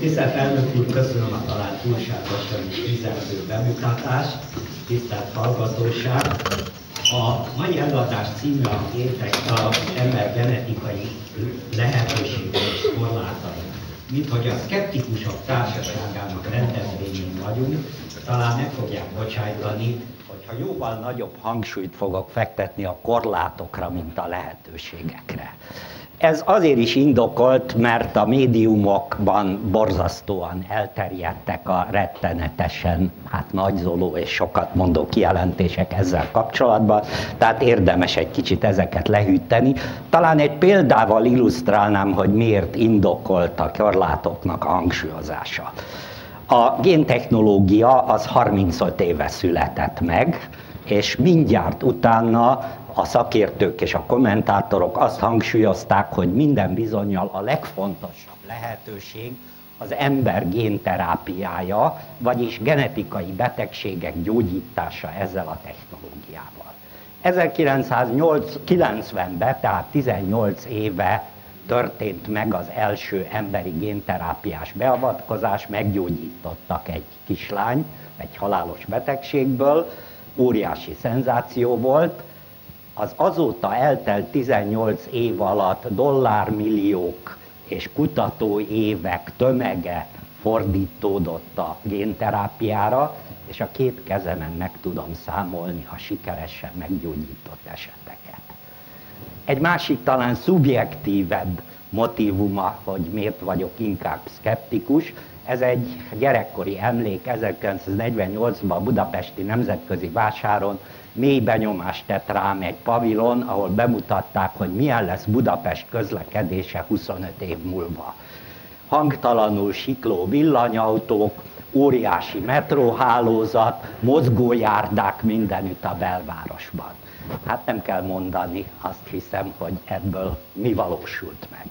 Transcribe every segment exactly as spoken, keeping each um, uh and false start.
Tisztelt elnök úr, köszönöm a talán túlságosan is vizelző bemutatást, tisztelt hallgatóság. A mai előadás címe a gétek az ember genetikai lehetőségei és korlátai. Mint hogy a szkeptikusok társaságának rendezvényén vagyunk, talán meg fogják bocsájtani, hogyha jóval nagyobb hangsúlyt fogok fektetni a korlátokra, mint a lehetőségekre. Ez azért is indokolt, mert a médiumokban borzasztóan elterjedtek a rettenetesen hát nagyzoló és sokat mondó kijelentések ezzel kapcsolatban, tehát érdemes egy kicsit ezeket lehűteni. Talán egy példával illusztrálnám, hogy miért indokolt a korlátoknak a hangsúlyozása. A géntechnológia az harmincöt éve született meg, és mindjárt utána a szakértők és a kommentátorok azt hangsúlyozták, hogy minden bizonnyal a legfontosabb lehetőség az ember génterápiája, vagyis genetikai betegségek gyógyítása ezzel a technológiával. ezerkilencszázkilencvenben, tehát tizennyolc éve történt meg az első emberi génterápiás beavatkozás, meggyógyítottak egy kislányt egy halálos betegségből, óriási szenzáció volt. Az azóta eltelt tizennyolc év alatt dollármilliók és kutatóévek tömege fordítódott a génterápiára, és a két kezemen meg tudom számolni a sikeresen meggyógyított eseteket. Egy másik talán szubjektívebb motívuma, hogy miért vagyok inkább szkeptikus, ez egy gyerekkori emlék. ezerkilencszáznegyvennyolcban a budapesti nemzetközi vásáron mély benyomást tett rám egy pavilon, ahol bemutatták, hogy milyen lesz Budapest közlekedése huszonöt év múlva. Hangtalanul sikló villanyautók, óriási metróhálózat, mozgójárdák mindenütt a belvárosban. Hát nem kell mondani, azt hiszem, hogy ebből mi valósult meg.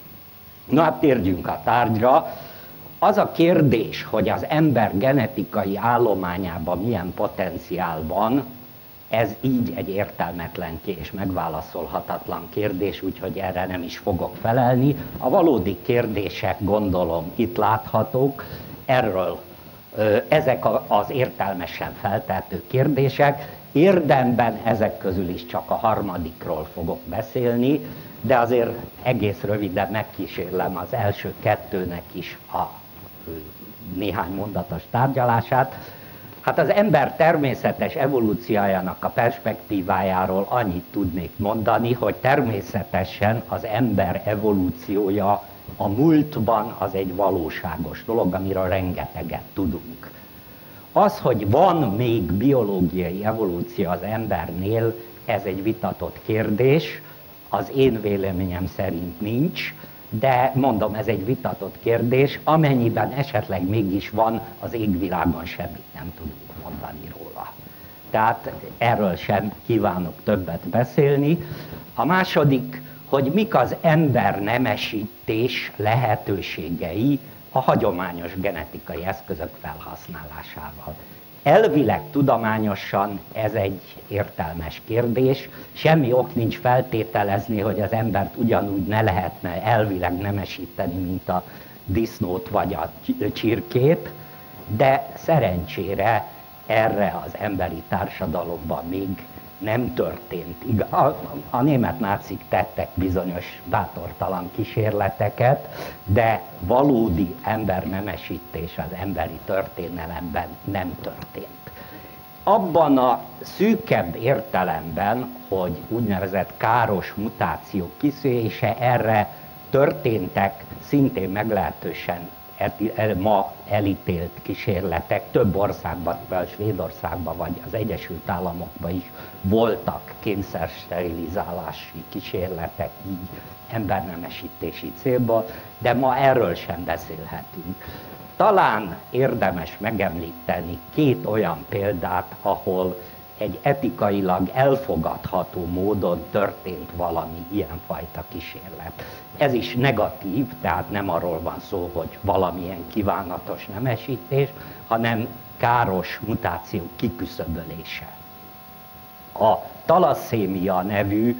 Na hát térjünk a tárgyra. Az a kérdés, hogy az ember genetikai állományában milyen potenciál van, ez így egy értelmetlen és megválaszolhatatlan kérdés, úgyhogy erre nem is fogok felelni. A valódi kérdések, gondolom, itt láthatók. Erről ezek az értelmesen feltehető kérdések. Érdemben ezek közül is csak a harmadikról fogok beszélni, de azért egész röviden megkísérlem az első kettőnek is a néhány mondatos tárgyalását. Hát az ember természetes evolúciójának a perspektívájáról annyit tudnék mondani, hogy természetesen az ember evolúciója a múltban az egy valóságos dolog, amiről rengeteget tudunk. Az, hogy van még biológiai evolúció az embernél, ez egy vitatott kérdés, az én véleményem szerint nincs, de mondom, ez egy vitatott kérdés, amennyiben esetleg mégis van, az égvilágon semmit nem tudunk mondani róla. Tehát erről sem kívánok többet beszélni. A második, hogy mik az ember nemesítés lehetőségei a hagyományos genetikai eszközök felhasználásával. Elvileg tudományosan ez egy értelmes kérdés, semmi ok nincs feltételezni, hogy az embert ugyanúgy ne lehetne elvileg nemesíteni, mint a disznót vagy a csirkét, de szerencsére erre az emberi társadalomban még nem történt. A, a német nácik tettek bizonyos bátortalan kísérleteket, de valódi embernemesítés az emberi történelemben nem történt. Abban a szűkebb értelemben, hogy úgynevezett káros mutációk kiszűrése, erre történtek szintén meglehetősen ma elítélt kísérletek, több országban, például Svédországban vagy az Egyesült Államokban is voltak kényszersterilizálási kísérletek, így embernemesítési célból, de ma erről sem beszélhetünk. Talán érdemes megemlíteni két olyan példát, ahol egy etikailag elfogadható módon történt valami ilyenfajta kísérlet. Ez is negatív, tehát nem arról van szó, hogy valamilyen kívánatos nemesítés, hanem káros mutáció kiküszöbölése. A talasszémia nevű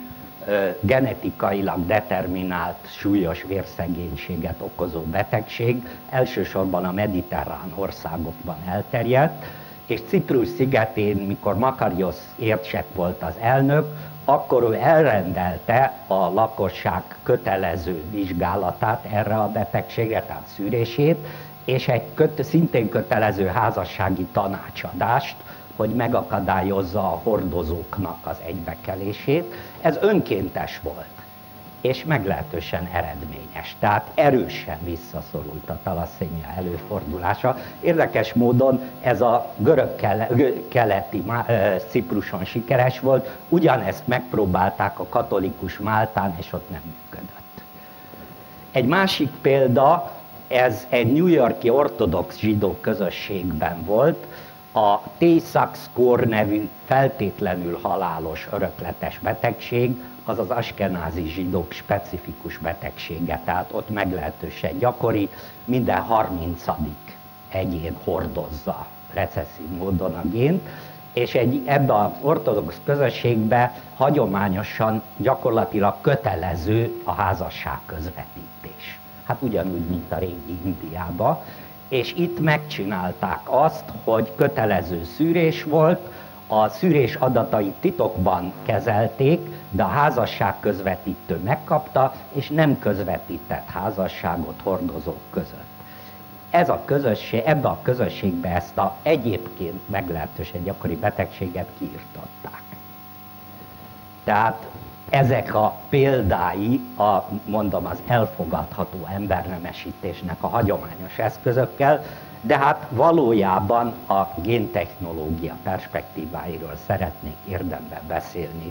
genetikailag determinált súlyos vérszegénységet okozó betegség, elsősorban a mediterrán országokban elterjedt, és Ciprus szigetén, mikor Makarios érsek volt az elnök, akkor ő elrendelte a lakosság kötelező vizsgálatát erre a betegségre, tehát szűrését, és egy köt, szintén kötelező házassági tanácsadást, hogy megakadályozza a hordozóknak az egybekelését. Ez önkéntes volt, és meglehetősen eredményes, tehát erősen visszaszorult a talasszémia előfordulása. Érdekes módon ez a görög-keleti Cipruson sikeres volt, ugyanezt megpróbálták a katolikus Máltán, és ott nem működött. Egy másik példa, ez egy New York-i ortodox zsidó közösségben volt, a Tay-Sachs-Kor nevű feltétlenül halálos örökletes betegség, az az askenázi zsidók specifikus betegsége, tehát ott meglehetősen gyakori, minden harmincadik egyén hordozza recesszív módon a gént, és egy, ebben az ortodox közösségben hagyományosan gyakorlatilag kötelező a házasság közvetítés. Hát ugyanúgy, mint a régi Indiában. És itt megcsinálták azt, hogy kötelező szűrés volt, a szűrés adatait titokban kezelték, de a házasság közvetítő megkapta, és nem közvetített házasságot hordozók között. Ez a közösség, ebbe a közösségbe ezt a egyébként meglehetősen gyakori betegséget kiirtották. Tehát ezek a példái, a, mondom, az elfogadható embernemesítésnek a hagyományos eszközökkel, de hát valójában a géntechnológia perspektíváiról szeretnék érdemben beszélni.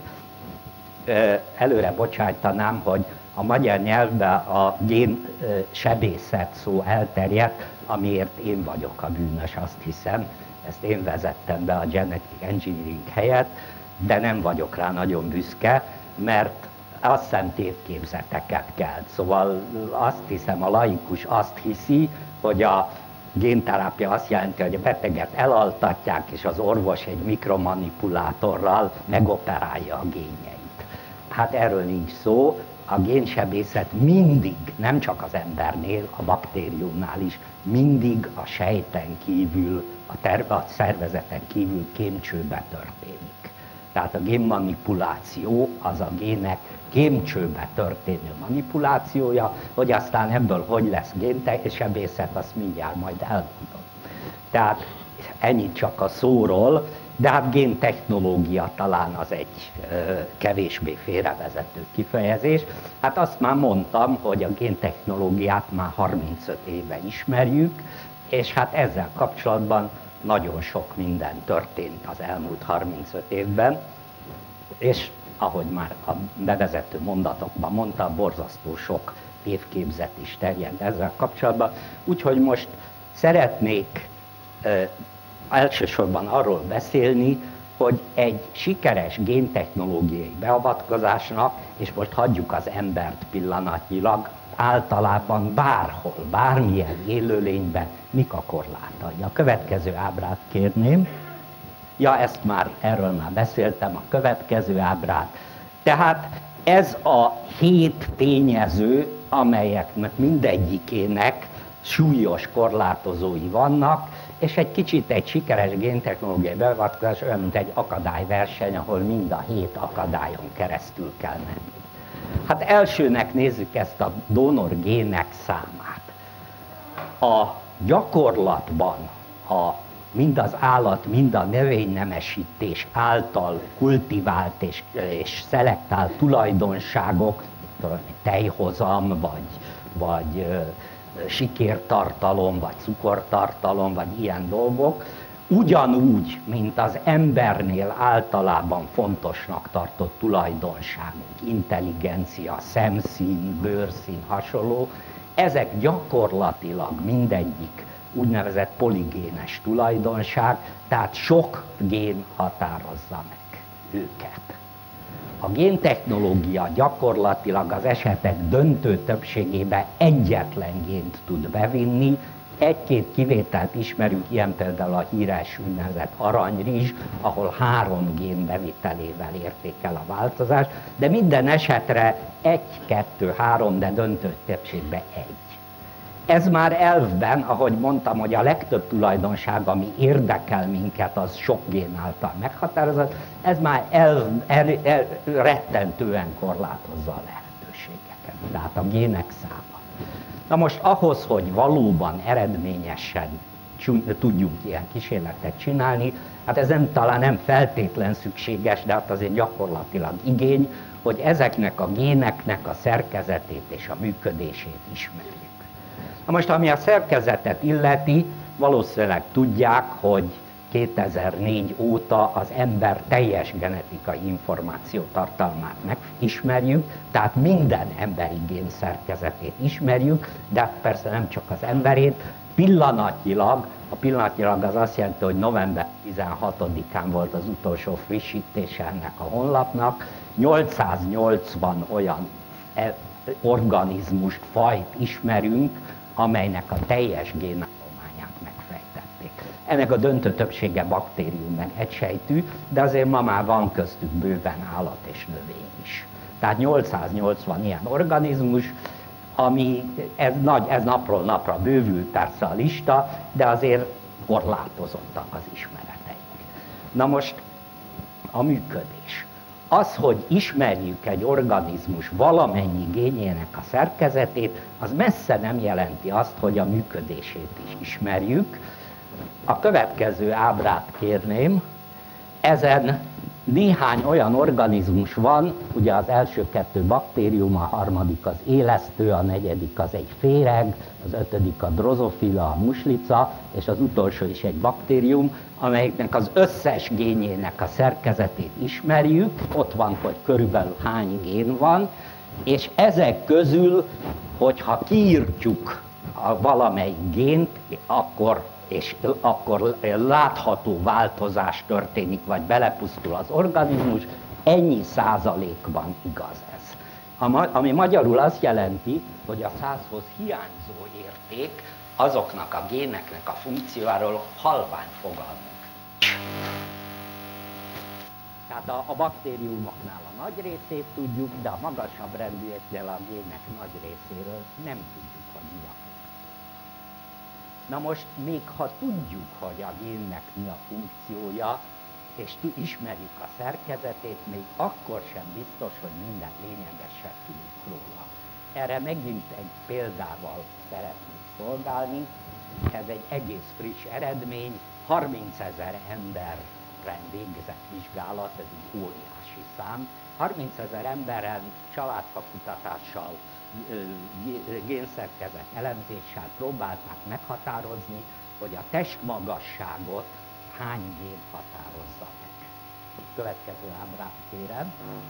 Előre bocsájtanám, hogy a magyar nyelvben a gén sebészet szó elterjedt, amiért én vagyok a bűnös, azt hiszem. Ezt én vezettem be a genetic engineering helyett, de nem vagyok rá nagyon büszke, mert azt hiszem tévképzeteket kelt. Szóval azt hiszem, a laikus azt hiszi, hogy a génterápia azt jelenti, hogy a beteget elaltatják, és az orvos egy mikromanipulátorral megoperálja a génjeit. Hát erről nincs szó, a génsebészet mindig, nem csak az embernél, a baktériumnál is, mindig a sejten kívül, a, terve, a szervezeten kívül kémcsőbe történik. Tehát a génmanipuláció az a gének kémcsőbe történő manipulációja, hogy aztán ebből hogy lesz génsebészet, azt mindjárt majd elmondom. Tehát ennyit csak a szóról, de hát géntechnológia talán az egy ö, kevésbé félrevezető kifejezés. Hát azt már mondtam, hogy a géntechnológiát már harmincöt éve ismerjük, és hát ezzel kapcsolatban nagyon sok minden történt az elmúlt harmincöt évben, és ahogy már a bevezető mondatokban mondtam, borzasztó sok tévképzet is terjed ezzel kapcsolatban. Úgyhogy most szeretnék ö, elsősorban arról beszélni, hogy egy sikeres géntechnológiai beavatkozásnak, és most hagyjuk az embert pillanatnyilag, általában bárhol, bármilyen élőlényben mik a korlátai. A következő ábrát kérném. Ja, ezt már, erről már beszéltem, a következő ábrát. Tehát ez a hét tényező, amelyeknek mindegyikének súlyos korlátozói vannak, és egy kicsit egy sikeres géntechnológiai beavatkozás olyan, mint egy akadályverseny, ahol mind a hét akadályon keresztül kell menni. Hát elsőnek nézzük ezt a donor gének számát. A gyakorlatban a, mind az állat, mind a növénynemesítés által kultivált és, és szelektált tulajdonságok, tejhozam, vagy, vagy sikértartalom, vagy cukortartalom, vagy ilyen dolgok, ugyanúgy, mint az embernél általában fontosnak tartott tulajdonságok, intelligencia, szemszín, bőrszín, hasonló, ezek gyakorlatilag mindegyik úgynevezett poligénes tulajdonság, tehát sok gén határozza meg őket. A géntechnológia gyakorlatilag az esetek döntő többségében egyetlen gént tud bevinni, Egy-két kivételt ismerünk, ilyen például a híres úgynevezett aranyrizs, ahol három gén bevitelével érték el a változást, de minden esetre egy, kettő, három, de döntő többségben egy. Ez már elvben, ahogy mondtam, hogy a legtöbb tulajdonság, ami érdekel minket, az sok gén által meghatározott, ez már el, el, el, rettentően korlátozza a lehetőségeket, tehát a gének száma. Na most ahhoz, hogy valóban eredményesen tudjunk ilyen kísérletet csinálni, hát ez nem, talán nem feltétlen szükséges, de hát azért gyakorlatilag igény, hogy ezeknek a géneknek a szerkezetét és a működését ismerjük. Na most, ami a szerkezetet illeti, valószínűleg tudják, hogy kétezer-négy óta az ember teljes genetikai információ tartalmát megismerjük, tehát minden emberi gén szerkezetét ismerjük, de persze nem csak az emberét, pillanatnyilag, a pillanatnyilag az azt jelenti, hogy november tizenhatodikán volt az utolsó frissítése ennek a honlapnak, nyolcszáznyolcvan olyan organizmust, fajt ismerünk, amelynek a teljes génállományát megfejtették. Ennek a döntő többsége baktérium meg egysejtű, de azért ma már van köztük bőven állat és növény is. Tehát nyolcszáznyolcvan ilyen organizmus, ami ez, nagy, ez napról napra bővül persze a lista, de azért korlátozottak az ismereteink. Na most a működés. Az, hogy ismerjük egy organizmus valamennyi génjének a szerkezetét, az messze nem jelenti azt, hogy a működését is ismerjük. A következő ábrát kérném. Ezen néhány olyan organizmus van, ugye az első kettő baktérium, a harmadik az élesztő, a negyedik az egy féreg, az ötödik a drozofila, a muslica, és az utolsó is egy baktérium, amelyiknek az összes génjének a szerkezetét ismerjük, ott van, hogy körülbelül hány gén van, és ezek közül, hogyha kiírtjuk a valamelyik gént, akkor és akkor látható változás történik, vagy belepusztul az organizmus, ennyi százalékban igaz ez. Ami magyarul azt jelenti, hogy a százhoz hiányzó érték azoknak a géneknek a funkciójáról halvány fogalmunk. Tehát a, a baktériumoknál a nagy részét tudjuk, de a magasabb rendűeknél a gének nagy részéről nem tudjuk, hogy mi a Na most, még ha tudjuk, hogy a génnek mi a funkciója, és ismerjük a szerkezetét, még akkor sem biztos, hogy minden lényegeset tudjuk róla. Erre megint egy példával szeretnék szolgálni. Ez egy egész friss eredmény, harmincezer emberren végzett vizsgálat, ez egy óriási szám. harmincezer emberen családfakutatással, génszerkezet elemzéssel próbálták meghatározni, hogy a testmagasságot hány gén határozza meg. Következő ábrát kérem.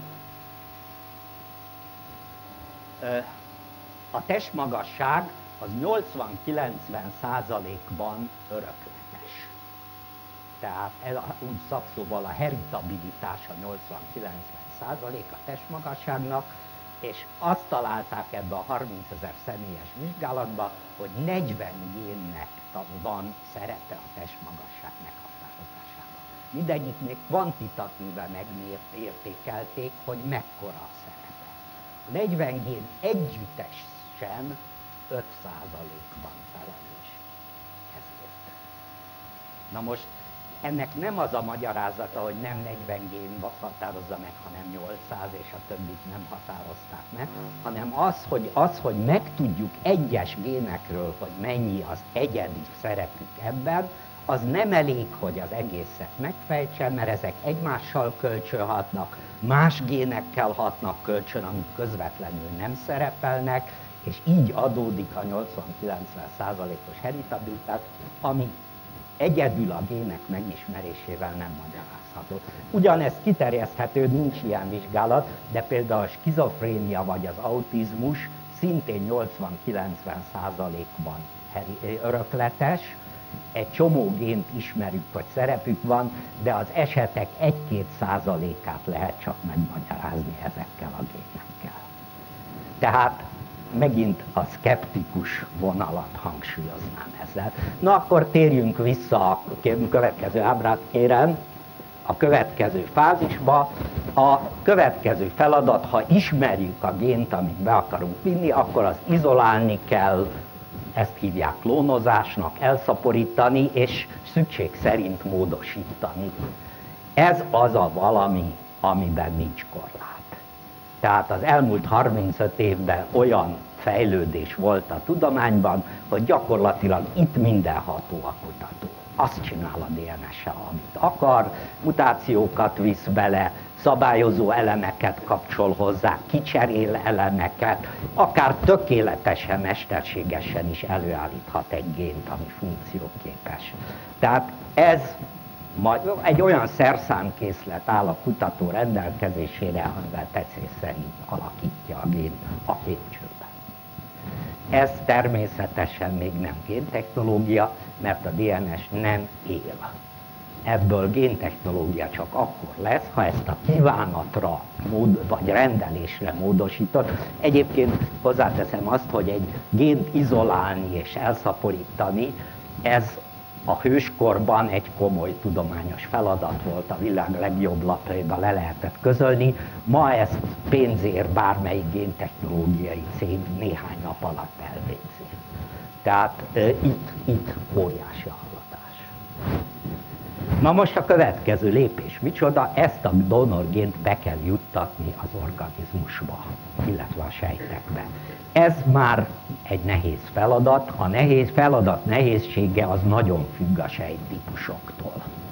A testmagasság az nyolcvan-kilencven százalékban örökletes. Tehát ez a, úgy szakszóval a heritabilitása nyolcvan-kilencven százalék a testmagasságnak, és azt találták ebbe a harmincezer személyes vizsgálatba, hogy negyven génnek van szerepe a testmagasság meghatározásában. Mindegyiknek kvantitatíve megértékelték, hogy mekkora a szerepe. A negyven gén együttesen öt százalékban felelős ezért. Na most ennek nem az a magyarázata, hogy nem negyven gén határozza meg, hanem nyolcszáz, és a többit nem határozták meg, hanem az, hogy, az, hogy megtudjuk egyes génekről, hogy mennyi az egyedi szerepük ebben, az nem elég, hogy az egészet megfejtsen, mert ezek egymással kölcsönhatnak, más génekkel hatnak kölcsön, amik közvetlenül nem szerepelnek, és így adódik a nyolcvan-kilencven százalékos heritabilitás, ami egyedül a gének megismerésével nem magyarázható. Ugyanez kiterjeszthető, nincs ilyen vizsgálat, de például a skizofrénia vagy az autizmus szintén nyolcvan-kilencven százalékban örökletes, egy csomó gént ismerjük, hogy szerepük van, de az esetek egy-két százalékát lehet csak megmagyarázni ezekkel a génekkel. Tehát megint a szkeptikus vonalat hangsúlyoznám ezzel. Na akkor térjünk vissza a következő ábrát, kérem, a következő fázisba. A következő feladat, ha ismerjük a gént, amit be akarunk vinni, akkor az izolálni kell, ezt hívják klónozásnak, elszaporítani, és szükség szerint módosítani. Ez az a valami, amiben nincs korlát. Tehát az elmúlt harmincöt évben olyan fejlődés volt a tudományban, hogy gyakorlatilag itt mindenható a kutató. Azt csinál a dé en es-sel, amit akar, mutációkat visz bele, szabályozó elemeket kapcsol hozzá, kicserél elemeket, akár tökéletesen, mesterségesen is előállíthat egy gént, ami funkcióképes. Tehát ez majd egy olyan szerszámkészlet áll a kutató rendelkezésére, amivel tetszés szerint alakítja a gént a kémcsőben. Ez természetesen még nem géntechnológia, mert a dé en es nem él. Ebből géntechnológia csak akkor lesz, ha ezt a kívánatra mód, vagy rendelésre módosított. Egyébként hozzáteszem azt, hogy egy gént izolálni és elszaporítani, ez a hőskorban egy komoly tudományos feladat volt, a világ legjobb lapjaiba le lehetett közölni. Ma ezt pénzért bármelyik géntechnológiai cég néhány nap alatt elvégzi. Tehát e, itt, itt óriási a haladás. Na most a következő lépés micsoda? Ezt a donorgént be kell juttatni az organizmusba, illetve a sejtekbe. Ez már egy nehéz feladat, a nehéz feladat nehézsége az nagyon függ a sejttípusoktól.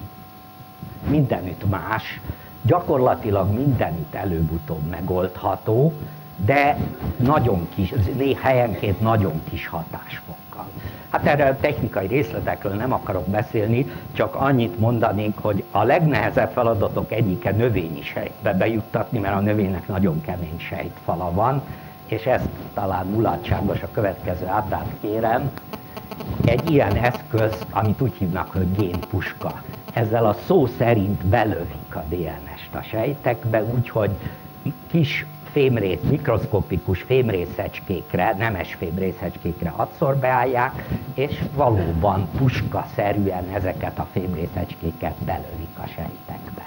Mindenütt más, gyakorlatilag mindenütt előbb-utóbb megoldható, de nagyon kis, helyenként nagyon kis hatásfokkal. Hát erre a technikai részletekről nem akarok beszélni, csak annyit mondanék, hogy a legnehezebb feladatok egyike növényi sejtbe bejuttatni, mert a növénynek nagyon kemény sejtfala van, és ezt talán mulatságos, a következő ábrát kérem, egy ilyen eszköz, amit úgy hívnak, hogy génpuska. Ezzel a szó szerint belövik a dé en est a sejtekbe, úgyhogy kis fémrész, mikroszkopikus fémrészecskékre, nemes fémrészecskékre adszorbeálják, és valóban puskaszerűen ezeket a fémrészecskéket belövik a sejtekbe.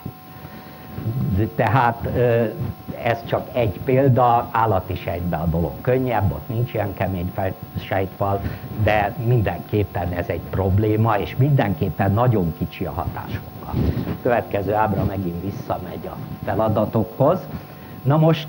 Tehát ez csak egy példa, állati sejtben a dolog könnyebb, ott nincs ilyen kemény sejtfal, de mindenképpen ez egy probléma, és mindenképpen nagyon kicsi a hatásfoka. A következő ábra megint visszamegy a feladatokhoz. Na most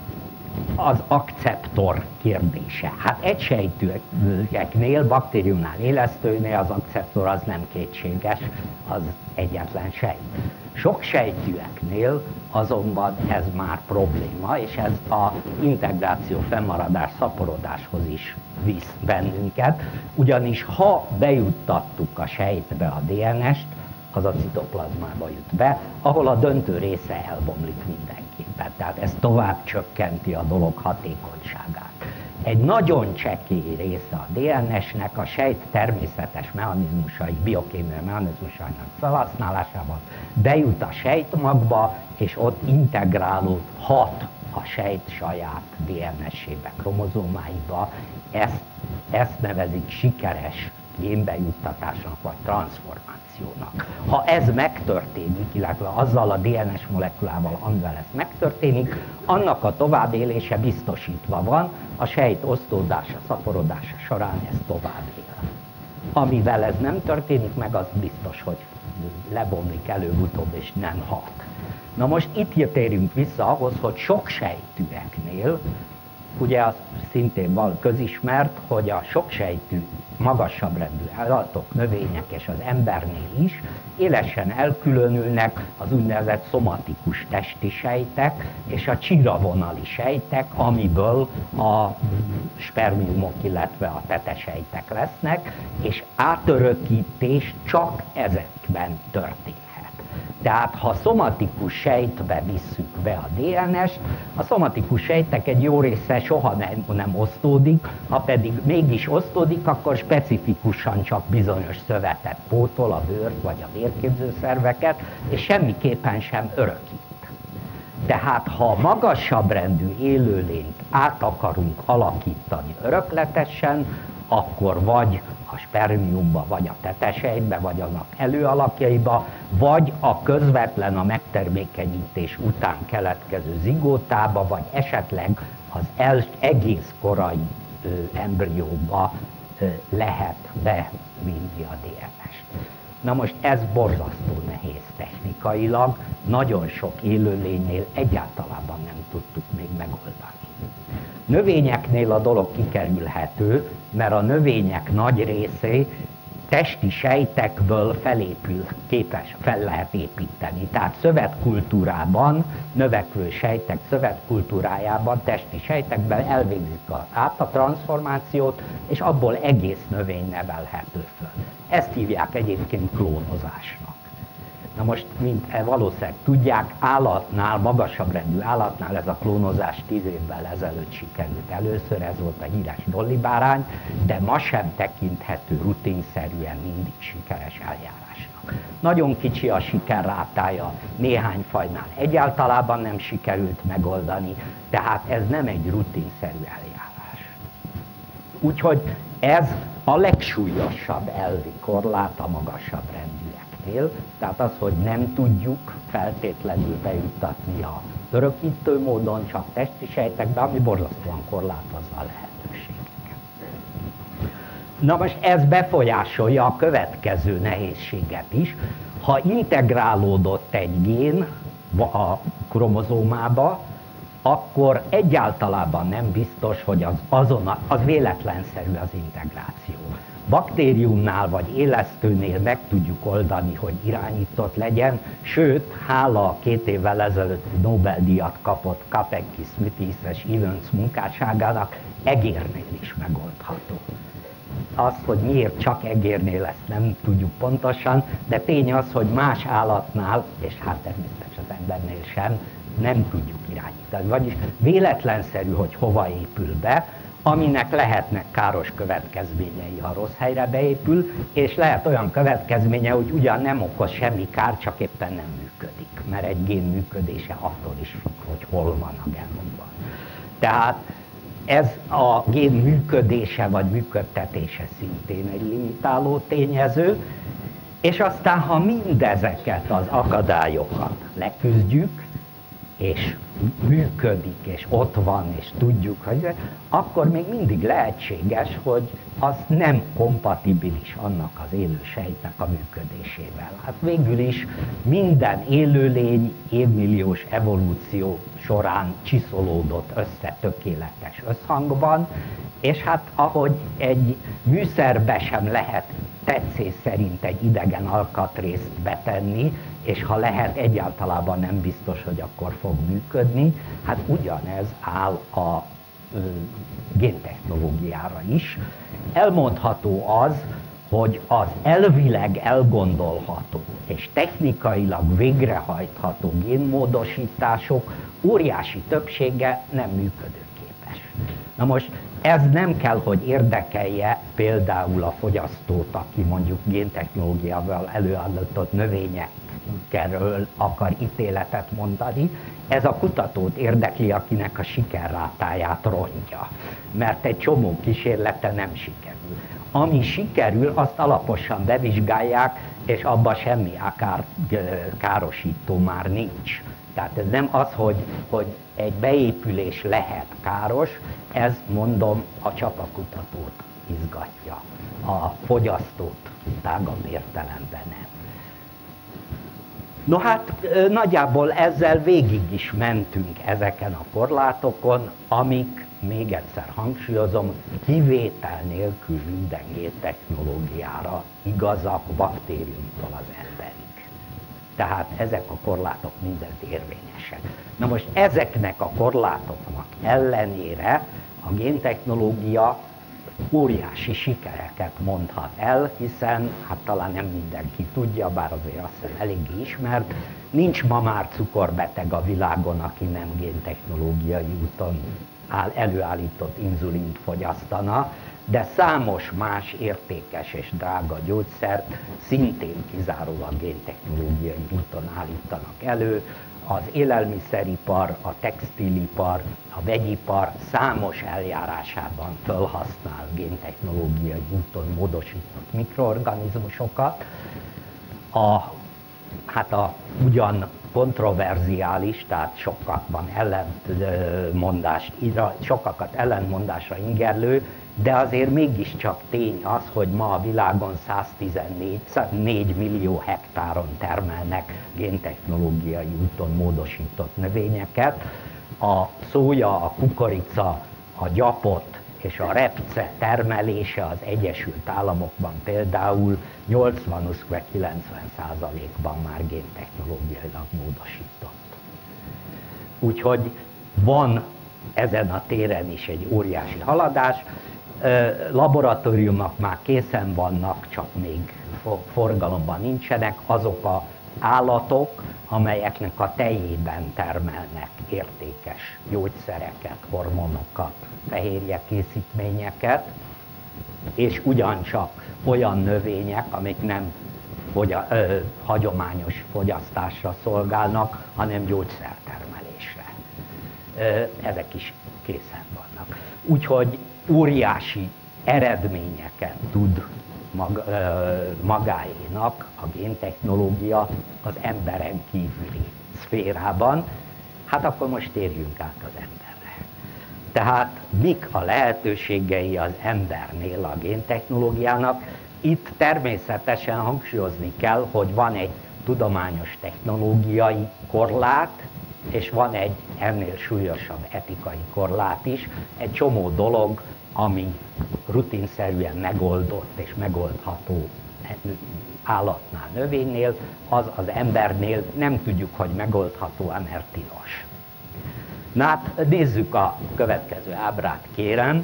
az akceptor kérdése. Hát egysejtűeknél, baktériumnál, élesztőnél az akceptor az nem kétséges, az egyetlen sejt. Sok sejtűeknél azonban ez már probléma, és ez az integráció, fennmaradás, szaporodáshoz is visz bennünket, ugyanis ha bejuttattuk a sejtbe a dé en est, az a citoplazmába jut be, ahol a döntő része elbomlik mindenképpen. Tehát ez tovább csökkenti a dolog hatékonyságát. Egy nagyon csekély része a dé en es-nek a sejt természetes mechanizmusai, biokémiai mechanizmusainak felhasználásával bejut a sejtmagba, és ott integrálódhat a sejt saját dé en es-ébe, kromozómáiba. Ezt, ezt nevezik sikeres génbejuttatásnak vagy transformációnak. Ha ez megtörténik, illetve azzal a dé en es molekulával, amivel ez megtörténik, annak a továbbélése biztosítva van, a sejt osztódása, szaporodása során ez tovább él. Amivel ez nem történik meg, az biztos, hogy lebomlik előbb-utóbb és nem hat. Na most itt térünk vissza ahhoz, hogy sok sejtűeknél, ugye az szintén van közismert, hogy a soksejtű, magasabb rendű állatok, növények és az embernél is élesen elkülönülnek az úgynevezett szomatikus testi sejtek és a csiravonali sejtek, amiből a spermiumok, illetve a tetesejtek lesznek, és átörökítés csak ezekben történhet. Tehát ha szomatikus sejtbe visszük be a dé en est, a szomatikus sejtek egy jó része soha nem, nem osztódik, ha pedig mégis osztódik, akkor specifikusan csak bizonyos szövetet pótol, a bőrt vagy a vérképzőszerveket, és semmiképpen sem örökít. Tehát ha magasabb rendű élőlényt át akarunk alakítani örökletesen, akkor vagy a spermiumba, vagy a tetesejbe, vagy annak előalakjaiba, vagy a közvetlen a megtermékenyítés után keletkező zigótába, vagy esetleg az el, egész korai ö, embrióba ö, lehet bevinni a dé en est. Na most ez borzasztó nehéz technikailag, nagyon sok élőlénynél egyáltalában nem tudtuk még megoldani. Növényeknél a dolog kikerülhető, mert a növények nagy részé testi sejtekből felépül, képes, fel lehet építeni. Tehát szövetkultúrában, növekvő sejtek szövetkultúrájában, testi sejtekben elvégzik a, át a transformációt, és abból egész növény nevelhető föl. Ezt hívják egyébként klónozásnak. Na most, mint valószínűleg tudják, állatnál, magasabb rendű állatnál ez a klónozás tíz évvel ezelőtt sikerült először, ez volt a híres Dolly bárány, de ma sem tekinthető rutinszerűen mindig sikeres eljárásnak. Nagyon kicsi a sikerrátája, néhány fajnál egyáltalában nem sikerült megoldani, tehát ez nem egy rutinszerű eljárás. Úgyhogy ez a legsúlyosabb elvi korlát a magasabb rendűeknél, tehát az, hogy nem tudjuk feltétlenül bejuttatni a örökítő módon, csak testi sejtekbe, ami borzasztóan korlátozza a lehetőségeket. Na most ez befolyásolja a következő nehézséget is. Ha integrálódott egy gén a kromozómába, akkor egyáltalában nem biztos, hogy az, azon, az véletlenszerű az integráció. Baktériumnál vagy élesztőnél meg tudjuk oldani, hogy irányított legyen, sőt, hála a két évvel ezelőtti Nobel-díjat kapott Capecchi, Smithis és Evans munkásságának, egérnél is megoldható. Az, hogy miért csak egérnél, ezt nem tudjuk pontosan, de tény az, hogy más állatnál, és hát természetesen az embernél sem, nem tudjuk irányítani. Vagyis véletlenszerű, hogy hova épül be, aminek lehetnek káros következményei, ha rossz helyre beépül, és lehet olyan következménye, hogy ugyan nem okoz semmi kár, csak éppen nem működik, mert egy gén működése attól is függ, hogy hol van a genomban. Tehát ez a gén működése vagy működtetése szintén egy limitáló tényező, és aztán, ha mindezeket az akadályokat leküzdjük, és működik, és ott van, és tudjuk, hogy akkor még mindig lehetséges, hogy az nem kompatibilis annak az élő sejtnek a működésével. Hát végül is minden élőlény évmilliós evolúció során csiszolódott össze tökéletes összhangban, és hát ahogy egy műszerbe sem lehet tetszés szerint egy idegen alkatrészt betenni, és ha lehet, egyáltalában nem biztos, hogy akkor fog működni, hát ugyanez áll a ö, géntechnológiára is. Elmondható az, hogy az elvileg elgondolható és technikailag végrehajtható génmódosítások óriási többsége nem működőképes. Na most ez nem kell, hogy érdekelje például a fogyasztót, aki mondjuk géntechnológiával előállított növényekről akar ítéletet mondani. Ez a kutatót érdekli, akinek a sikerrátáját rontja, mert egy csomó kísérlete nem sikerül. Ami sikerül, azt alaposan bevizsgálják, és abban semmi akár károsító már nincs. Tehát ez nem az, hogy, hogy egy beépülés lehet káros, ez, mondom, a csapakutatót izgatja, a fogyasztót tágabb értelemben nem. No hát nagyjából ezzel végig is mentünk ezeken a korlátokon, amik, még egyszer hangsúlyozom, kivétel nélkül minden géntechnológiára igazak baktériumtól az emberig. Tehát ezek a korlátok mindent érvényesek. Na most ezeknek a korlátoknak ellenére a géntechnológia óriási sikereket mondhat el, hiszen, hát talán nem mindenki tudja, bár azért azt hiszem eléggé ismert, nincs ma már cukorbeteg a világon, aki nem géntechnológiai úton áll, előállított inzulint fogyasztana, de számos más értékes és drága gyógyszert szintén kizárólag géntechnológiai úton állítanak elő. az élelmiszeripar, a textilipar, a vegyipar számos eljárásában felhasznál géntechnológiai úton módosított mikroorganizmusokat. A, hát a ugyan kontroverziális, tehát sokakban ellentmondást, sokakat ellentmondásra ingerlő, de azért mégiscsak tény az, hogy ma a világon száztizennégy millió hektáron termelnek géntechnológiai úton módosított növényeket. A szója, a kukorica, a gyapot és a repce termelése az Egyesült Államokban például nyolcvan-kilencven százalékban már géntechnológiailag módosított. Úgyhogy van ezen a téren is egy óriási haladás. Laboratóriumok már készen vannak, csak még forgalomban nincsenek, azok az állatok, amelyeknek a tejében termelnek értékes gyógyszereket, hormonokat, fehérjekészítményeket, és ugyancsak olyan növények, amik nem fogya, ö, hagyományos fogyasztásra szolgálnak, hanem gyógyszertermelésre. Ö, ezek is készen vannak. Úgyhogy óriási eredményeket tud mag, ö, magáénak a géntechnológia az emberen kívüli szférában. Hát akkor most térjünk át az emberre. Tehát mik a lehetőségei az embernél a géntechnológiának? Itt természetesen hangsúlyozni kell, hogy van egy tudományos technológiai korlát, és van egy ennél súlyosabb etikai korlát is. Egy csomó dolog, ami rutinszerűen megoldott és megoldható állatnál, növénynél, az az embernél nem tudjuk, hogy megoldható, mert tilos. Na hát nézzük a következő ábrát, kérem.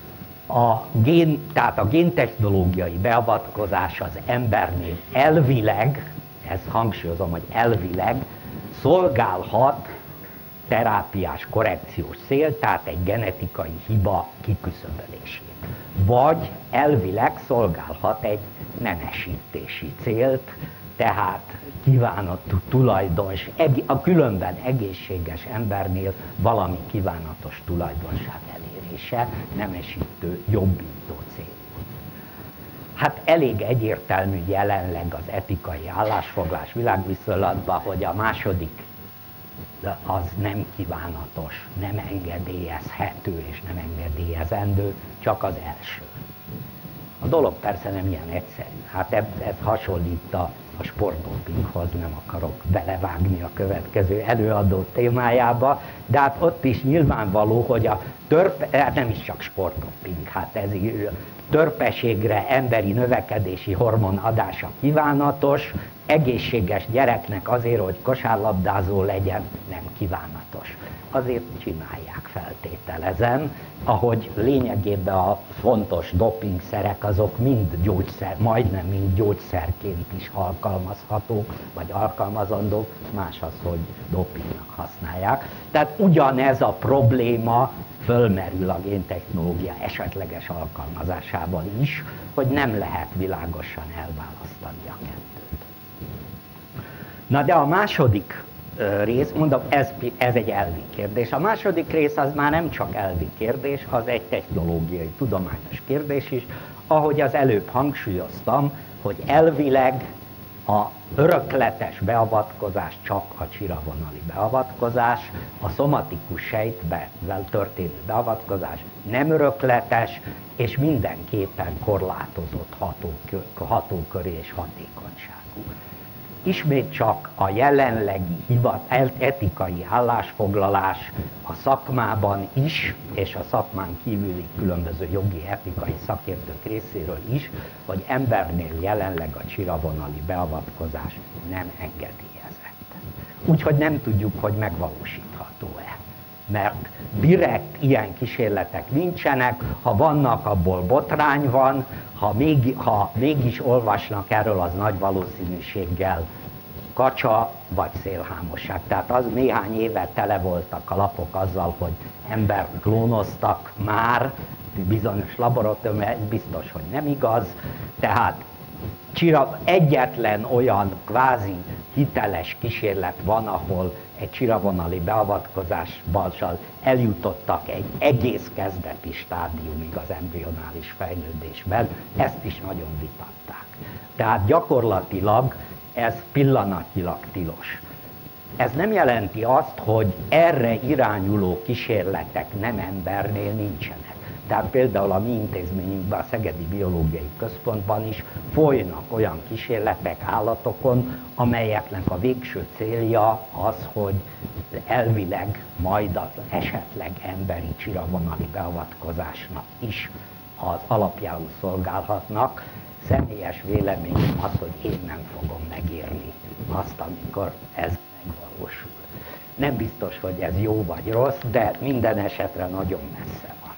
A gén, tehát a géntechnológiai beavatkozás az embernél elvileg, ezt hangsúlyozom, hogy elvileg szolgálhat terápiás korrekciós cél, tehát egy genetikai hiba kiküszöbölését. Vagy elvileg szolgálhat egy nemesítési célt, tehát kívánatos tulajdons, a különben egészséges embernél valami kívánatos tulajdonság elérése, nemesítő, jobbító cél. Hát elég egyértelmű jelenleg az etikai állásfoglás világviszonylatban, hogy a második az nem kívánatos, nem engedélyezhető és nem engedélyezendő, csak az első. A dolog persze nem ilyen egyszerű. Hát ez, ez hasonlít a, a sportdopinghoz, nem akarok belevágni a következő előadó témájába, de hát ott is nyilvánvaló, hogy a törpe, hát nem is csak sportdoping, hát ez törpeségre emberi növekedési hormon adása kívánatos, egészséges gyereknek azért, hogy kosárlabdázó legyen, nem kívánatos. Azért csinálják, feltételezem, ahogy lényegében a fontos dopingszerek azok mind gyógyszer, majdnem mind gyógyszerként is alkalmazhatók, vagy alkalmazandók, más az, hogy dopingnak használják. Tehát ugyanez a probléma fölmerül a géntechnológia esetleges alkalmazásában is, hogy nem lehet világosan elválasztani a kettőt. Na de a második rész, mondom, ez, ez egy elvi kérdés. A második rész az már nem csak elvi kérdés, az egy technológiai, tudományos kérdés is. Ahogy az előbb hangsúlyoztam, hogy elvileg a örökletes beavatkozás csak a csiravonali beavatkozás, a szomatikus sejtbe történő beavatkozás nem örökletes, és mindenképpen korlátozott hatókör, hatókörű és hatékonyságú. Ismét csak a jelenlegi hivat, etikai állásfoglalás a szakmában is, és a szakmán kívüli különböző jogi, etikai szakértők részéről is, hogy embernél jelenleg a csiravonali beavatkozás nem engedélyezett. Úgyhogy nem tudjuk, hogy megvalósítható-e. Mert direkt ilyen kísérletek nincsenek, ha vannak, abból botrány van, ha, még, ha mégis olvasnak erről, az nagy valószínűséggel kacsa vagy szélhámosság. Tehát az néhány éve tele voltak a lapok azzal, hogy embert klónoztak már, bizonyos laboratóriumban, ez biztos, hogy nem igaz. Tehát egyetlen olyan kvázi hiteles kísérlet van, ahol egy csiravonali beavatkozással eljutottak egy egész kezdeti stádiumig az embrionális fejlődésben, ezt is nagyon vitatták. Tehát gyakorlatilag ez pillanatnyilag tilos. Ez nem jelenti azt, hogy erre irányuló kísérletek nem embernél nincsenek. Tehát például a mi intézményünkben, a Szegedi Biológiai Központban is folynak olyan kísérletek állatokon, amelyeknek a végső célja az, hogy elvileg majd az esetleg emberi csiravonali beavatkozásnak is az alapjául szolgálhatnak. Személyes véleményem az, hogy én nem fogom megírni azt, amikor ez megvalósul. Nem biztos, hogy ez jó vagy rossz, de minden esetre nagyon messze van.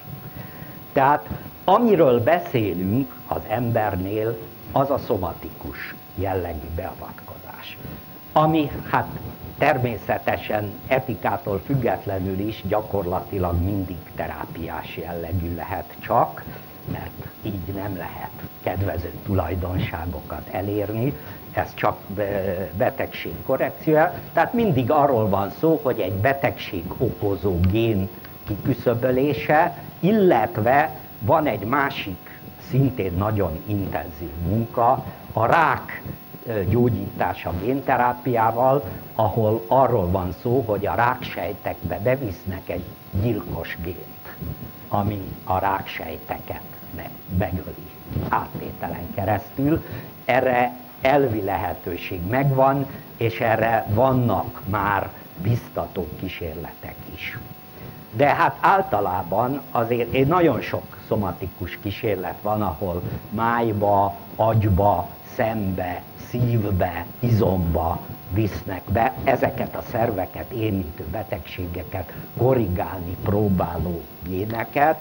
Tehát amiről beszélünk az embernél, az a szomatikus jellegű beavatkozás, ami hát természetesen etikától függetlenül is gyakorlatilag mindig terápiás jellegű lehet csak, mert így nem lehet kedvező tulajdonságokat elérni, ez csak betegség korrekciója. Tehát mindig arról van szó, hogy egy betegség okozó gén kiküszöbölése, illetve van egy másik, szintén nagyon intenzív munka, a rák gyógyítása génterápiával, ahol arról van szó, hogy a ráksejtekbe bevisznek egy gyilkos gént, ami a ráksejteket megöli áttételen keresztül. Erre elvi lehetőség megvan, és erre vannak már biztató kísérletek is. De hát általában azért én nagyon sok szomatikus kísérlet van, ahol májba, agyba, szembe, szívbe, izomba visznek be ezeket a szerveket érintő betegségeket korrigálni próbáló géneket,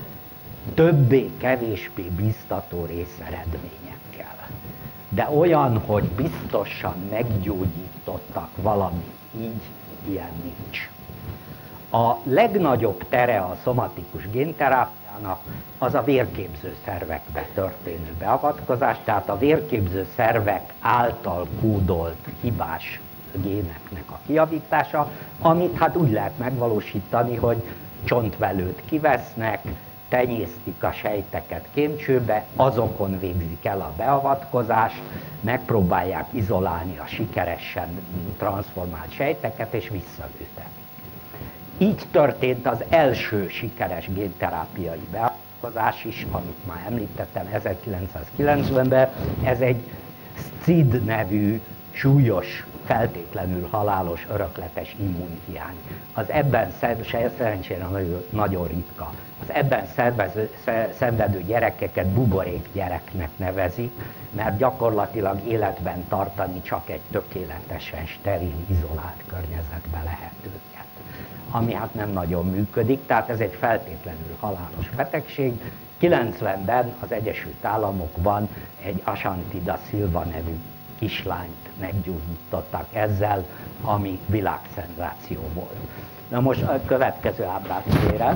többé-kevésbé biztató részeredményekkel. De olyan, hogy biztosan meggyógyítottak valamit, így ilyen nincs. A legnagyobb tere a szomatikus génterápiának az a vérképző szervekbe történő beavatkozás, tehát a vérképző szervek által kódolt hibás géneknek a kijavítása, amit hát úgy lehet megvalósítani, hogy csontvelőt kivesznek, tenyésztik a sejteket kémcsőbe, azokon végzik el a beavatkozást, megpróbálják izolálni a sikeresen transformált sejteket, és visszaültetik. Így történt az első sikeres génterápiai beavatkozás is, amit már említettem, ezerkilencszázkilencvenben. Ez egy es cé i dé nevű súlyos, feltétlenül halálos örökletes immunhiány. Az ebben szerencsére nagyon, nagyon ritka. Az ebben szervező, szenvedő gyerekeket buborék gyereknek nevezik, mert gyakorlatilag életben tartani csak egy tökéletesen steril, izolált környezetben lehet őket, ami hát nem nagyon működik, tehát ez egy feltétlenül halálos betegség. kilencvenben az Egyesült Államokban egy Ashanti da Silva nevű kislányt meggyógyítottak ezzel, ami világszenzáció volt. Na most a következő ábrát kérem.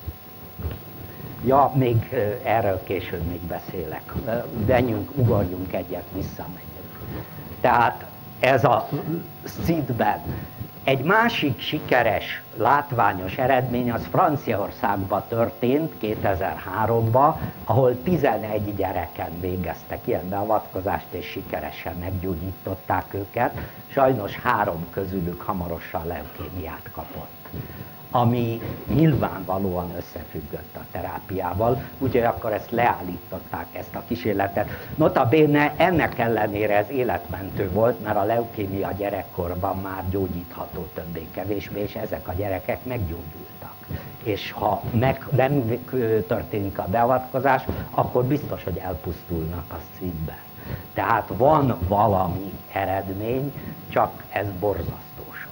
Ja, még erről később még beszélek. Menjünk, ugorjunk egyet, visszamegyünk. Tehát ez a es cé i dé-ben egy másik sikeres, látványos eredmény az Franciaországban történt kétezer-háromban, ahol tizenegy gyereken végeztek ilyen beavatkozást, és sikeresen meggyógyították őket. Sajnos három közülük hamarosan leukémiát kapott, ami nyilvánvalóan összefüggött a terápiával, úgyhogy akkor ezt leállították, ezt a kísérletet. Notabene ennek ellenére ez életmentő volt, mert a leukémia gyerekkorban már gyógyítható többé-kevésbé, és ezek a gyerekek meggyógyultak. És ha meg nem történik a beavatkozás, akkor biztos, hogy elpusztulnak a es cé i dé-ben. Tehát van valami eredmény, csak ez borzasztó.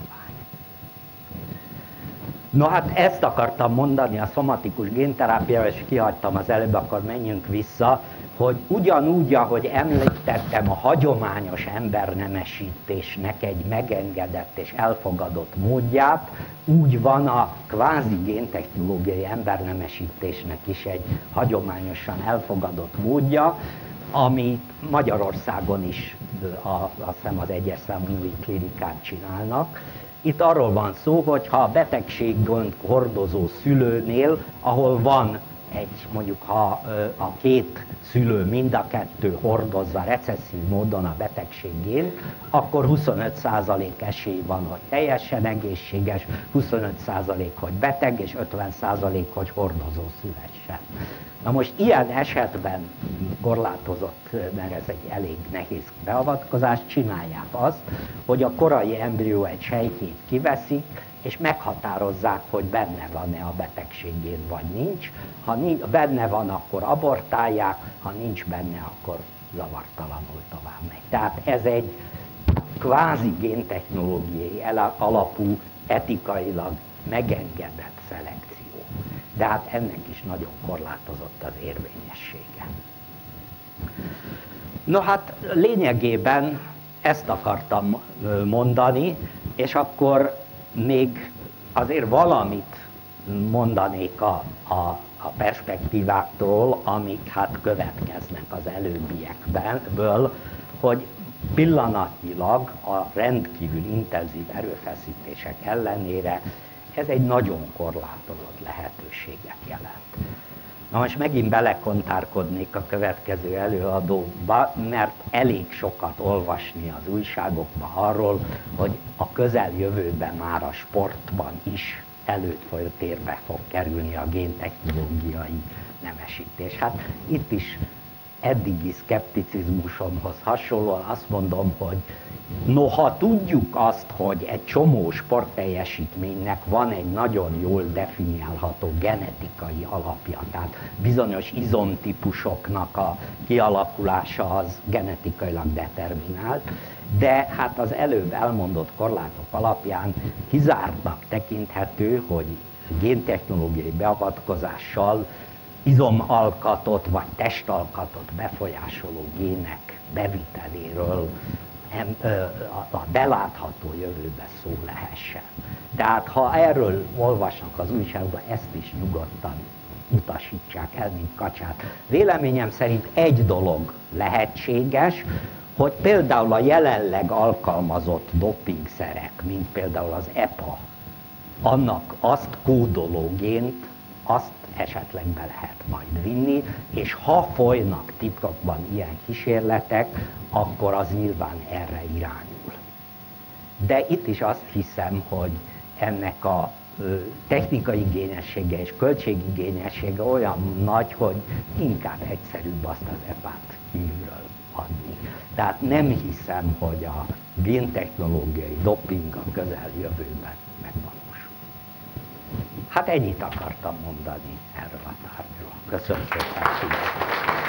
No hát ezt akartam mondani a szomatikus génterápiával, és kihagytam az előbb, akkor menjünk vissza, hogy ugyanúgy, ahogy említettem a hagyományos embernemesítésnek egy megengedett és elfogadott módját, úgy van a kvázi géntechnológiai embernemesítésnek is egy hagyományosan elfogadott módja, amit Magyarországon is a, azt hiszem az egyes számú új klinikán csinálnak, itt arról van szó, hogy ha a betegségon hordozó szülőnél, ahol van egy, mondjuk ha a két szülő mind a kettő hordozza recesszív módon a betegségét, akkor huszonöt százalék esély van, hogy teljesen egészséges, huszonöt százalék, hogy beteg, és ötven százalék, hogy hordozó szülessen. Na most ilyen esetben korlátozott, mert ez egy elég nehéz beavatkozás, csinálják azt, hogy a korai embrió egy sejtjét kiveszik, és meghatározzák, hogy benne van-e a betegségén, vagy nincs. Ha nincs, benne van, akkor abortálják, ha nincs benne, akkor zavartalanul tovább megy. Tehát ez egy kvázi géntechnológiai alapú, etikailag megengedett szelekció. De hát ennek is nagyon korlátozott az érvényessége. No hát lényegében ezt akartam mondani, és akkor még azért valamit mondanék a, a, a perspektíváktól, amik hát következnek az előbbiekből, hogy pillanatnyilag a rendkívül intenzív erőfeszítések ellenére ez egy nagyon korlátozott lehetőséget jelent. Na most megint belekontárkodnék a következő előadóba, mert elég sokat olvasni az újságokban arról, hogy a közeljövőben már a sportban is előtérbe fog kerülni a géntechnológiai nemesítés. Hát itt is eddigi szkepticizmusomhoz hasonlóan azt mondom, hogy noha tudjuk azt, hogy egy csomó sportteljesítménynek van egy nagyon jól definiálható genetikai alapja, tehát bizonyos izomtípusoknak a kialakulása az genetikailag determinált, de hát az előbb elmondott korlátok alapján kizártnak tekinthető, hogy géntechnológiai beavatkozással izomalkatot vagy testalkatot befolyásoló gének beviteléről a belátható jövőben szó lehessen. Tehát ha erről olvasnak az újságban, ezt is nyugodtan utasítsák el, mint kacsát. Véleményem szerint egy dolog lehetséges, hogy például a jelenleg alkalmazott dopingszerek, mint például az E P A, annak azt kódoló gént, azt esetleg be lehet majd vinni, és ha folynak titokban ilyen kísérletek, akkor az nyilván erre irányul. De itt is azt hiszem, hogy ennek a technikai igényessége és költségigényessége olyan nagy, hogy inkább egyszerűbb azt az E P A-t kívülről adni. Tehát nem hiszem, hogy a géntechnológiai doping a közeljövőben megvalósul. Hát ennyit akartam mondani erről a tárgyról. Köszönöm szépen a figyelmet.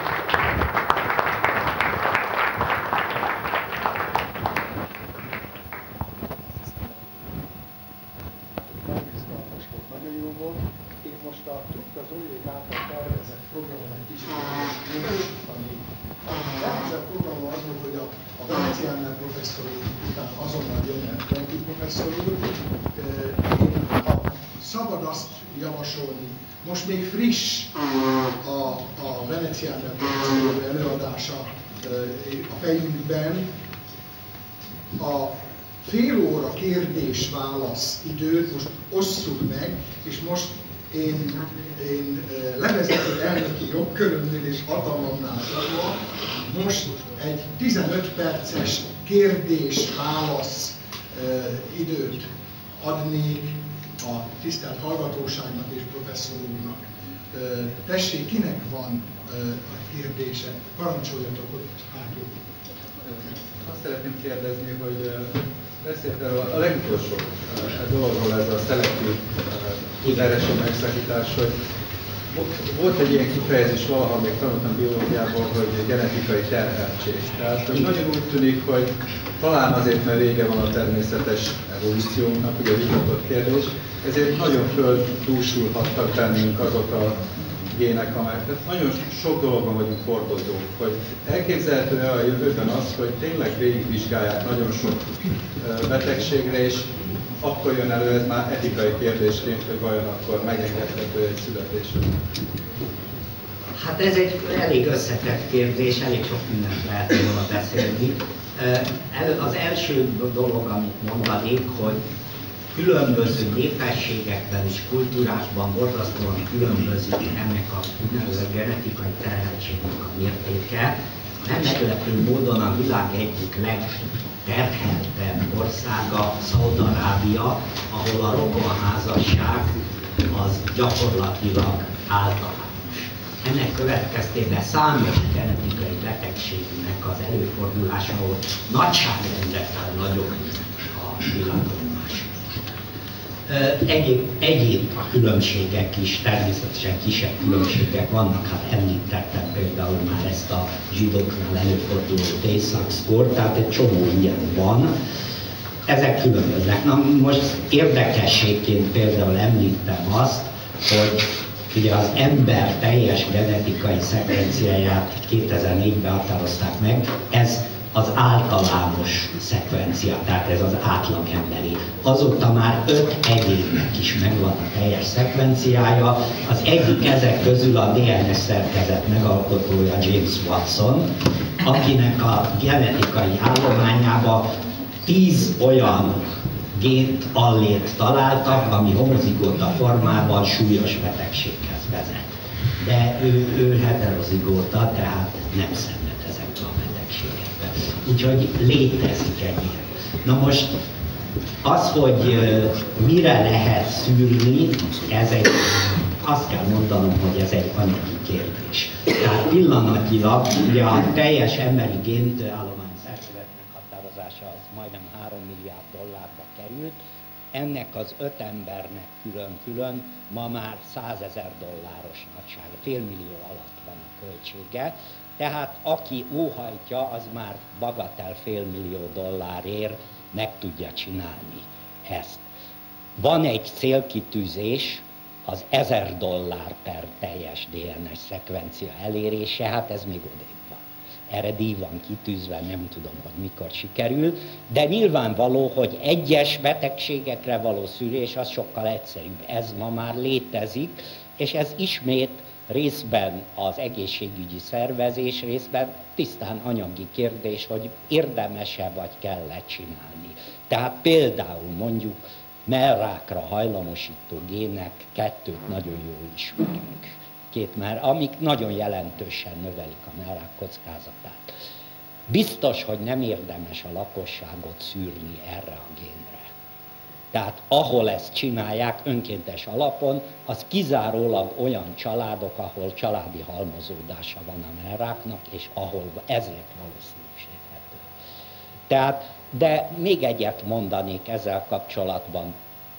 Én most a Trukk az Olyék által tervezett programon egy kicsit módosítani. Ez a program az volt, hogy a, a Veneziánál professzor után azonnal jönne Franki professzor úr. Én, ha szabad azt javasolni, most még friss a, a Veneziánál professzor úr előadása a fejünkben, a fél óra kérdés-válasz időt most osszuk meg, és most én, én levezető elnöki jogkörömnél és hatalmamnál fogva most egy tizenöt perces kérdés-válasz időt adnék a tisztelt hallgatóságnak és professzor úrnak. Tessék, kinek van a kérdése? Parancsoljatok ott hátul. Azt szeretném kérdezni, hogy beszélt erről a legutolsó dologról, ez a szelektív tudási megszakítás, hogy volt egy ilyen kifejezés valaha, még tanultam biológiából, hogy genetikai terheltség. Tehát hogy nagyon úgy tűnik, hogy talán azért, mert vége van a természetes evolúciónknak, ugye vitatott kérdés, ezért nagyon földúsulhattak bennünk azok a gének, amelyek, tehát nagyon sok dologban vagyunk hordozók, hogy elképzelhető-e a jövőben az, hogy tényleg végigvizsgálják nagyon sok betegségre, és akkor jön elő ez már etikai kérdésként, hogy vajon akkor megengedhető egy születésre. Hát ez egy elég összetett kérdés, elég sok mindent lehet róla beszélni. Az első dolog, amit mondanék, hogy különböző népességekben és kultúrásban borzasztóan különbözik ennek a úgynevezett genetikai terheltségnek a mértéke. Nem meglepő módon a világ egyik legterheltebb országa Szaúd-Arábia, ahol a rokonházasság az gyakorlatilag általános. Ennek következtében számos genetikai betegségnek az előfordulása, ahol nagyságrendekkel nagyobb a világon. Egyéb, egyéb a különbségek is, természetesen kisebb különbségek vannak, hát említettem például már ezt a zsidóknál előforduló Tay-Sachs-kort, tehát egy csomó ilyen van. Ezek különböznek. Na most érdekességként például említem azt, hogy ugye az ember teljes genetikai szekvenciáját kétezer-négyben határozták meg, ez az általános szekvencia, tehát ez az átlag emberi. Azóta már öt egyénnek is megvan a teljes szekvenciája. Az egyik ezek közül a dé en es szerkezet megalkotója James Watson, akinek a genetikai állományába tíz olyan gént, allét találtak, ami homozigóta formában súlyos betegséghez vezet. De ő, ő heterozigóta, tehát nem szenved ezekben a betegségekben. Úgyhogy létezik egy ilyen. Na most az, hogy mire lehet szűrni, ez egy, azt kell mondanom, hogy ez egy anyagi kérdés. Tehát pillanatnyilag ugye a teljes emberi génállomány szerkezet meghatározása az majdnem három milliárd dollárba került, ennek az öt embernek külön-külön ma már százezer dolláros nagysága, félmillió alatt van a költsége, tehát aki óhajtja, az már bagatel félmillió dollárért meg tudja csinálni ezt. Van egy célkitűzés, az ezer dollár per teljes dé en es szekvencia elérése, hát ez még odébb van. Erre díj van kitűzve, nem tudom, hogy mikor sikerül, de nyilvánvaló, hogy egyes betegségekre való szűrés az sokkal egyszerűbb. Ez ma már létezik, és ez ismét részben az egészségügyi szervezés, részben tisztán anyagi kérdés, hogy érdemes-e vagy kell-e csinálni. Tehát például mondjuk mellrákra hajlamosító gének kettőt nagyon jól ismerünk. Két már, amik nagyon jelentősen növelik a mellrák kockázatát. Biztos, hogy nem érdemes a lakosságot szűrni erre a génre. Tehát ahol ezt csinálják önkéntes alapon, az kizárólag olyan családok, ahol családi halmozódása van a mellráknak, és ahol ezért valószínűsíthető. Tehát, de még egyet mondanék ezzel kapcsolatban.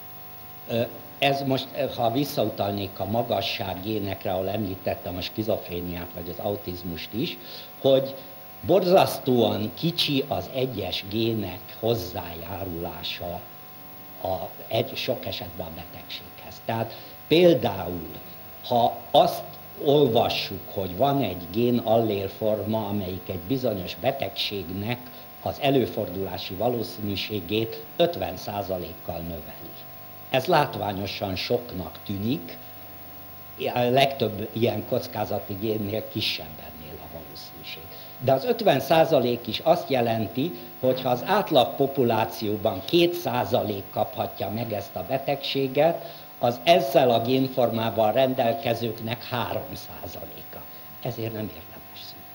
Ez most, ha visszautalnék a magassággénekre, ahol említettem a skizofréniát vagy az autizmust is, hogy borzasztóan kicsi az egyes gének hozzájárulása a, egy, sok esetben a betegséghez. Tehát például, ha azt olvassuk, hogy van egy gén allélforma, amelyik egy bizonyos betegségnek az előfordulási valószínűségét ötven százalékkal növeli. Ez látványosan soknak tűnik, a legtöbb ilyen kockázati génnél kisebb ennél a valószínűség. De az ötven százalék is azt jelenti, hogy ha az átlag populációban két százalék kaphatja meg ezt a betegséget, az ezzel a génformával rendelkezőknek három százaléka. Ezért nem érdemes szűrni.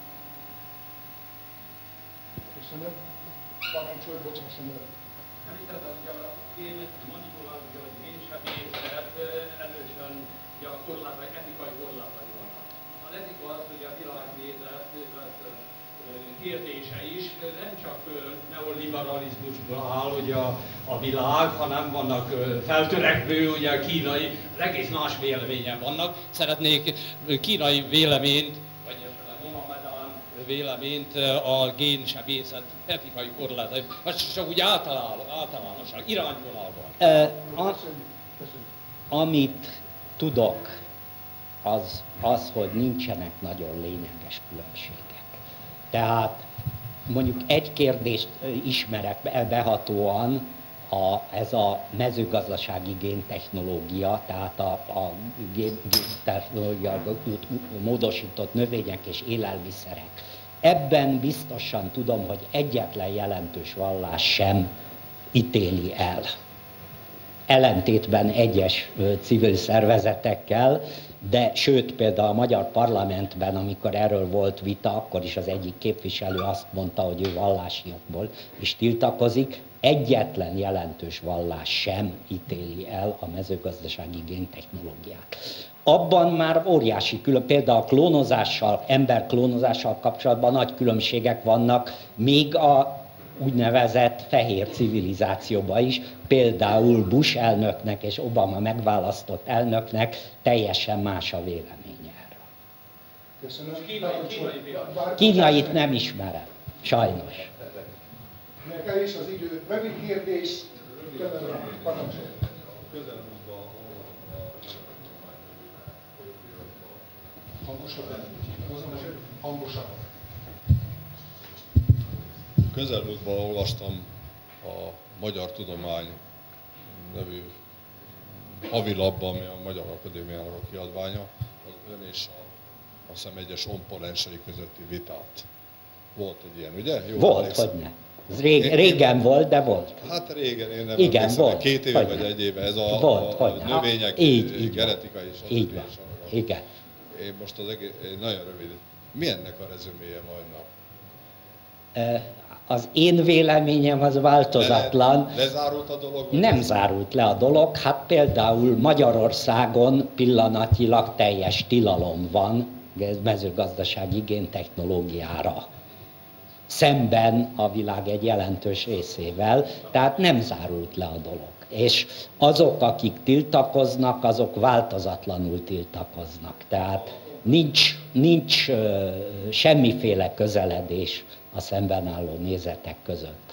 Köszönöm. Parancsolj, bocsánat. Említettem, hogy a gén manipuláció, vagy génsebészet erősen a korlátai, etikai korlátai vannak. Az etika az, hogy a világnézet kérdése is nem csak neoliberalizmusból áll ugye a, a világ, hanem vannak feltörekvő, ugye a kínai, egész más véleményen vannak. Szeretnék kínai véleményt, vagy esetleg Mohamedán véleményt a génsebészet etikai korlátai, vagy csak úgy általánosan, irányvonalban. E, a, amit tudok, az, az, hogy nincsenek nagyon lényeges különbségek. Tehát mondjuk egy kérdést ismerek behatóan, a, ez a mezőgazdasági géntechnológia, tehát a, a géntechnológia módosított növények és élelmiszerek. Ebben biztosan tudom, hogy egyetlen jelentős vallás sem ítéli el ellentétben egyes civil szervezetekkel, de sőt például a magyar parlamentben, amikor erről volt vita, akkor is az egyik képviselő azt mondta, hogy ő vallási okból is tiltakozik. Egyetlen jelentős vallás sem ítéli el a mezőgazdasági géntechnológiát. Abban már óriási külön, például a klónozással, emberklónozással kapcsolatban nagy különbségek vannak, még a úgynevezett fehér civilizációban is, például Bush elnöknek és Obama megválasztott elnöknek teljesen más a véleménye erről. Köszönöm. Kínait nem ismerem, sajnos. Nekem is az idő. Rövid kérdés. Parancsolj. Hangosabb. Hangosabb. Közelmúltban olvastam a Magyar Tudomány nevű havilapban, ami a Magyar Akadémiának a kiadványa, az ön és a, azt hiszem egyes honpolensei közötti vitát. Volt egy ilyen, ugye? Jó, volt, hogy ne. Ez rég, én, régen én, volt, de volt. Hát régen, én nem igen, emlékszem, volt, két éve vagy ne. egy éve, ez a, volt, a, a növények, így, így genetikai és az így van. Igen. Én most az egész, nagyon rövid. Mi ennek a rezüméje majdnem? Az én véleményem az változatlan. Le, lezárult a dolog? Nem ez? Zárult le a dolog. Hát például Magyarországon pillanatnyilag teljes tilalom van mezőgazdasági géntechnológiára. Szemben a világ egy jelentős részével, tehát nem zárult le a dolog. És azok, akik tiltakoznak, azok változatlanul tiltakoznak. Tehát nincs, nincs uh, semmiféle közeledés a szemben álló nézetek között.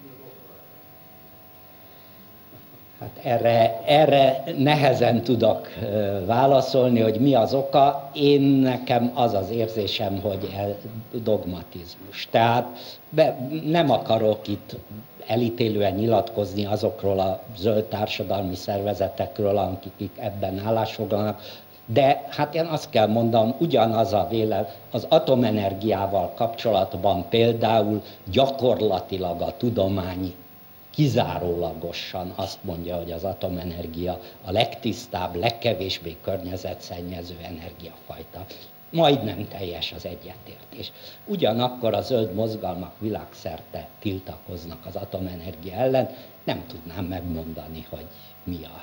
Hát erre, erre nehezen tudok uh, válaszolni, hogy mi az oka. Én nekem az az érzésem, hogy dogmatizmus. Tehát be, nem akarok itt elítélően nyilatkozni azokról a zöld társadalmi szervezetekről, akik ebben állásfoglalnak, de hát én azt kell mondanom, ugyanaz a vélemény, az atomenergiával kapcsolatban például gyakorlatilag a tudomány kizárólagosan azt mondja, hogy az atomenergia a legtisztább, legkevésbé környezetszennyező energiafajta. Majdnem teljes az egyetértés. Ugyanakkor a zöld mozgalmak világszerte tiltakoznak az atomenergia ellen, nem tudnám megmondani, hogy mi a...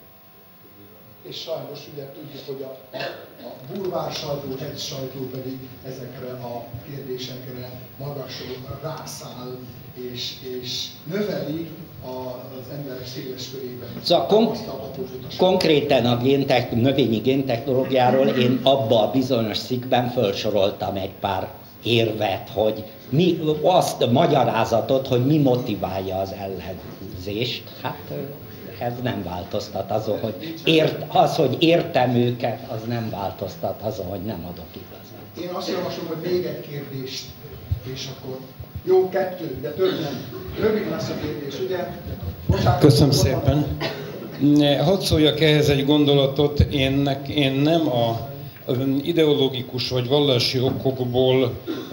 És sajnos ugye tudjuk, hogy a, a, a bulvár sajtó, egy sajtó pedig ezekre a kérdésekre magasul rászáll, és, és növeli a, az emberek széles körében. Szóval kon- konkrétan a géntek, növényi géntechnológiáról én abba a bizonyos cikkben felsoroltam egy pár érvet, hogy mi, azt a magyarázatot, hogy mi motiválja az ellenzést. Hát ez nem változtat azon, hogy ért, az, hogy értem őket, az nem változtat azon, hogy nem adok igazat. Én azt javaslom, hogy még egy kérdést, és akkor jó, kettő, de több nem. Rövid lesz a kérdés, ugye? Bocsánat, köszönöm szépen. Hadd szóljak ehhez egy gondolatot, én, én nem a ideológikus vagy vallási okokból,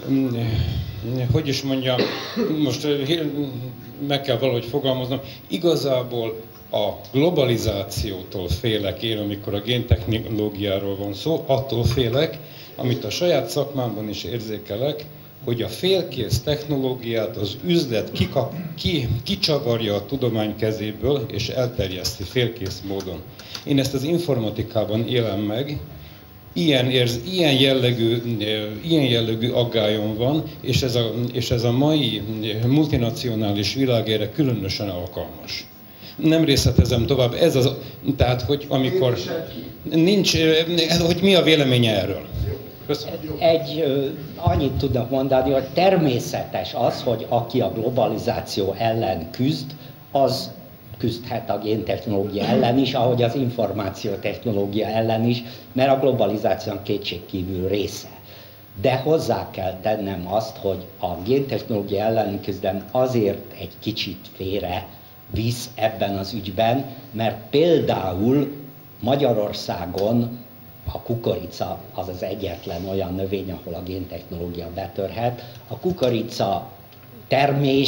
hogy is mondjam, most meg kell valahogy fogalmaznom, igazából a globalizációtól félek én, amikor a géntechnológiáról van szó, attól félek, amit a saját szakmámban is érzékelek, hogy a félkész technológiát az üzlet kikap, ki, kicsavarja a tudomány kezéből, és elterjeszti félkész módon. Én ezt az informatikában élem meg, ilyen, érz, ilyen, jellegű, ilyen jellegű aggályom van, és ez, a, és ez a mai multinacionális világ erre különösen alkalmas. Nem részletezem tovább, ez az, tehát, hogy amikor nincs, hogy mi a véleménye erről. Köszönöm. Egy, annyit tudnak mondani, hogy természetes az, hogy aki a globalizáció ellen küzd, az küzdhet a géntechnológia ellen is, ahogy az információtechnológia ellen is, mert a globalizáció kétségkívül része. De hozzá kell tennem azt, hogy a géntechnológia elleni küzdelem azért egy kicsit félre visz ebben az ügyben, mert például Magyarországon a kukorica az az egyetlen olyan növény, ahol a géntechnológia betörhet. A kukorica termés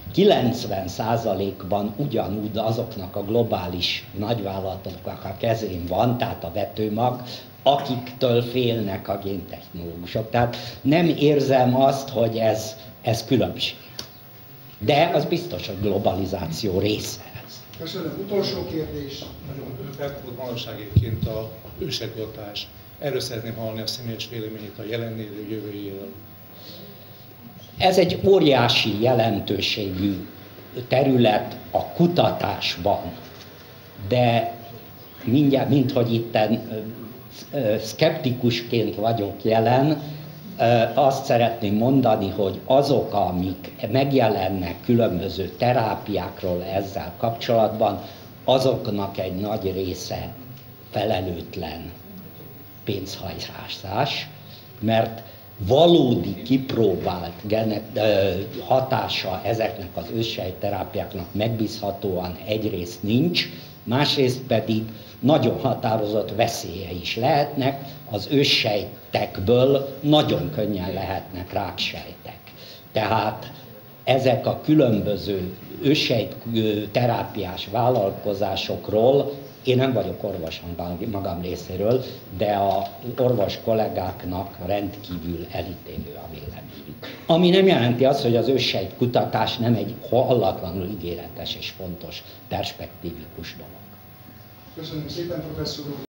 kilencven százalékban ugyanúgy azoknak a globális nagyvállalatoknak a kezén van, tehát a vetőmag, akiktől félnek a géntechnológusok. Tehát nem érzem azt, hogy ez, ez különbség. De az biztos, hogy globalizáció része ez. Köszönöm. Utolsó kérdés. Nagyon felkapott valóságéként a ősegyoltás. Erről szeretném hallani a személyes véleményét a jelenlévő jövőjéről. Ez egy óriási jelentőségű terület a kutatásban, de mindjárt, minthogy itten szkeptikusként vagyok jelen, azt szeretném mondani, hogy azok, amik megjelennek különböző terápiákról ezzel kapcsolatban, azoknak egy nagy része felelőtlen pénzhajszás, mert valódi kipróbált hatása ezeknek az őssejtterápiáknak megbízhatóan egyrészt nincs, másrészt pedig nagyon határozott veszélye is lehetnek, az őssejtekből nagyon könnyen lehetnek ráksejtek. Tehát ezek a különböző őssejtterápiás vállalkozásokról, én nem vagyok orvos magam részéről, de az orvos kollégáknak rendkívül elítélő a véleményük. Ami nem jelenti azt, hogy az őssejtkutatás nem egy hallatlanul ígéretes és fontos perspektívikus dolog. Köszönöm szépen, professzor úr!